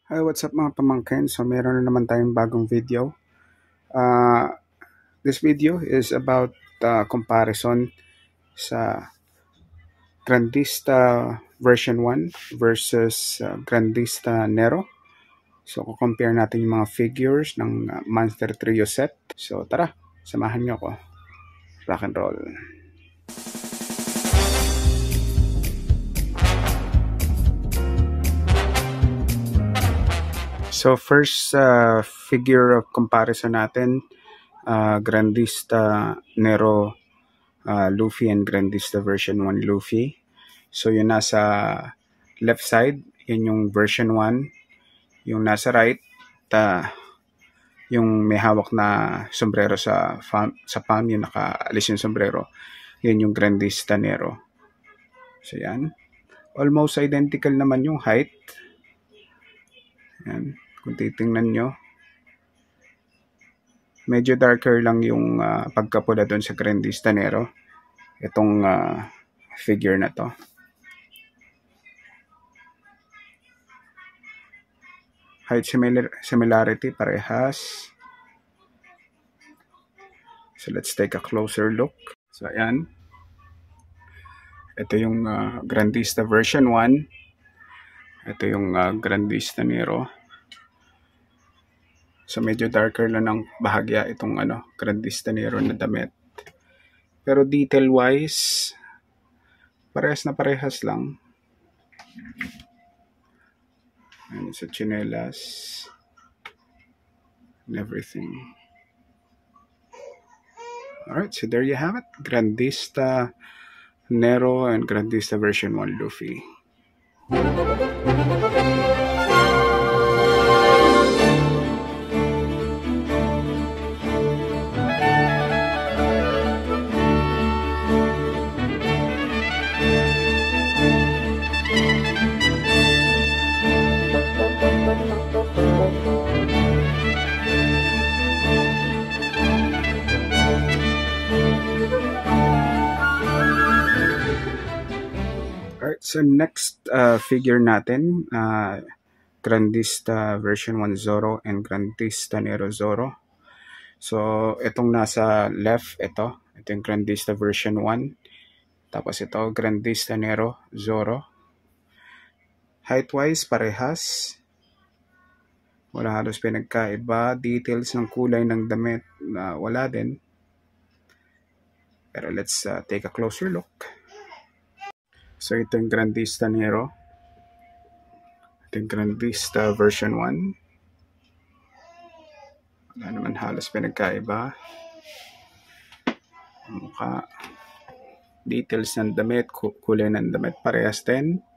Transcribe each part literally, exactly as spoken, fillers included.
Hi, what's up mga pamangkin? So meron na naman tayong bagong video. Uh, this video is about uh, comparison sa Grandista version one versus uh, Grandista Nero. So compare natin yung mga figures ng uh, Monster Trio set. So tara, samahan niyo ako. Rock and roll. So first uh, figure of comparison natin, uh, Grandista Nero uh, Luffy and Grandista version one Luffy. So yung nasa left side, yun yung version one. Yung nasa right, uh, yung may hawak na sombrero sa palm, sa palm, yung nakaalis yung sombrero, yun yung Grandista Nero. So yan. Almost identical naman yung height. Yan. Kung titingnan nyo, medyo darker lang yung uh, pagkapula doon sa Grandista Nero. Itong uh, figure na to. Height similar, similarity, parehas. So let's take a closer look. So ayan. Ito yung uh, Grandista version one. Ito yung uh, Grandista Nero. So medyo darker lang ng bahagya itong ano, Grandista Nero na damit. Pero detail wise, parehas na parehas lang. And sa chinelas and everything. Alright, so there you have it. Grandista Nero and Grandista version one Luffy. Alright, so next uh, figure natin, uh, Grandista version one Zoro and Grandista Nero Zoro. So, itong nasa left, ito. Ito yung Grandista version one. Tapos ito, Grandista Nero Zoro. Height-wise, parehas. Wala halos pinagkaiba. Details ng kulay ng damit, uh, wala din. Pero let's uh, take a closer look. So, ito yung Grandista Nero. Ito yung Grandista version one. Wala naman halos pinagkaiba. Mukha. Details ng damit, kulay ng damit, parehas din.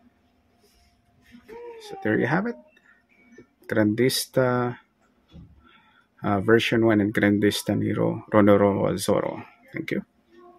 So, there you have it. Grandista uh, version one and Grandista Nero Ronoro Zoro. Thank you.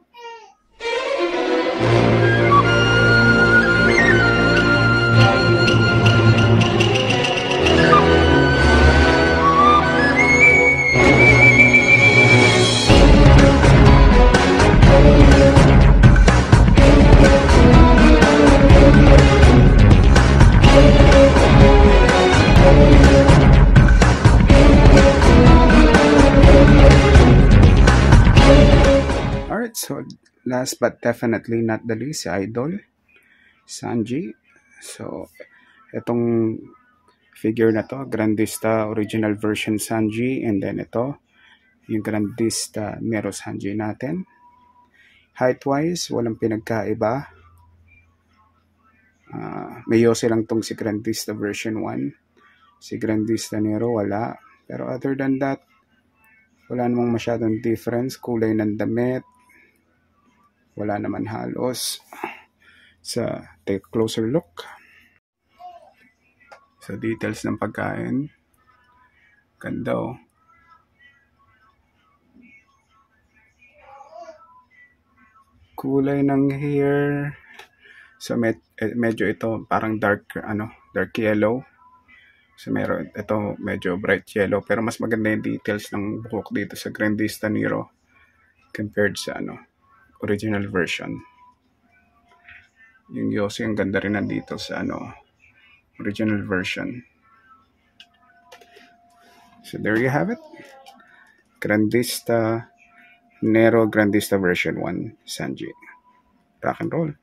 So last but definitely not the least, si Idol Sanji. So itong figure na to, Grandista original version Sanji, and then ito yung Grandista Nero Sanji natin. Height wise, walang pinagkaiba. Uh, may yose lang tong si Grandista version one. Si Grandista Nero wala. Pero other than that, wala namang masyadong difference. Kulay ng damit, wala naman halos. So, take a closer look. So, details ng pagkain. Ganda oh. Kulay ng hair. So, med medyo ito parang dark, ano, dark yellow. So, meron, ito medyo bright yellow. Pero mas maganda yung details ng buhok dito sa Grandista Nero compared sa, ano, original version. Yung yose, ang ganda rin nandito sa ano, original version. So there you have it. Grandista Nero Grandista version one Sanji. Rock and roll.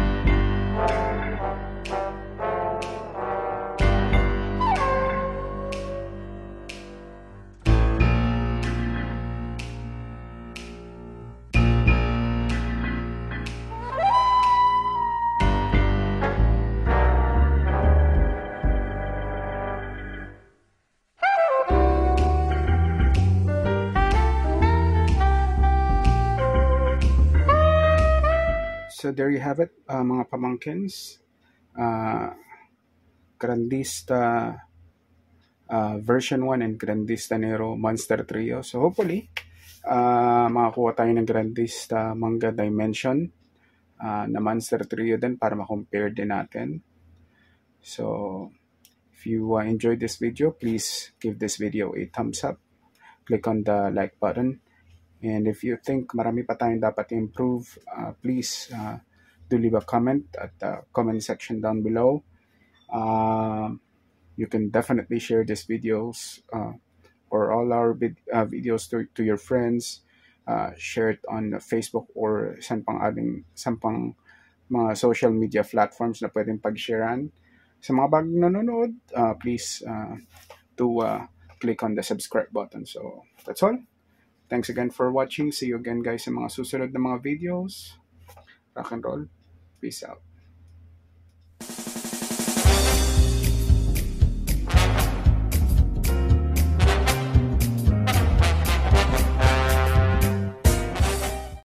So there you have it, uh, mga pamangkins. Uh, Grandista uh, version one and Grandista Nero Monster Trio. So hopefully, uh, makakuha tayo ng Grandista Manga Dimension uh, na Monster Trio din para ma-compare din natin. So if you uh, enjoyed this video, please give this video a thumbs up. Click on the like button. And if you think marami pa tayong dapat improve, uh, please uh, do leave a comment at the comment section down below. Uh, you can definitely share these videos uh, or all our vid uh, videos to, to your friends. Uh, share it on Facebook or saan pang ating saan pang mga social media platforms na pwedeng pag-sharean. Sa mga bagong nanonood, uh, please uh, do uh, click on the subscribe button. So that's all. Thanks again for watching. See you again guys sa mga susunod na mga videos. Rock and roll. Peace out.